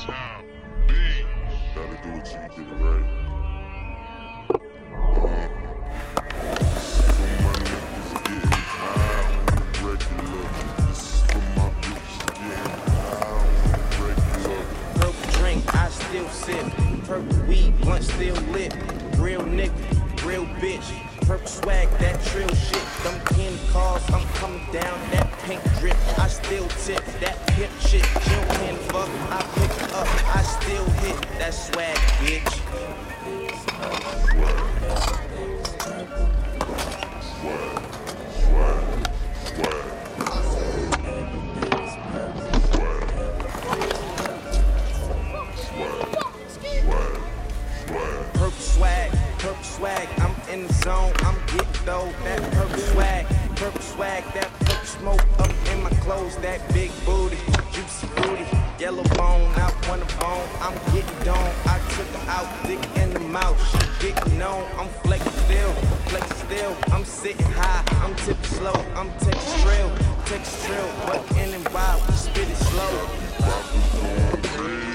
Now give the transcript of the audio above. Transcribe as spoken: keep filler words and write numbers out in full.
Gotta do it till you get it right. Uh, for my niggas getting high on the regular. This is for my bitches getting high on the regular. Purple drink, I still sip. Purple weed, blunt still lit. Real nigga, real bitch. Purple swag, that trill shit. Them candy cars, I'm coming down. That pink drip, I still tip. That pimp shit, Jill can fuck. I pick it up, I still hit. That swag, bitch. Purple swag, purple swag, I'm in the zone, I'm getting dough. That purple swag, purple swag, that purple smoke up in my clothes. That big booty, juicy booty, yellow bone, I want a bone. I'm getting dome, I took her out, dick in the mouth. She getting known, I'm flexing still, flexing still. I'm sitting high, I'm tipping slow, I'm taking trill, taking trill. What in and wild, spit it slow.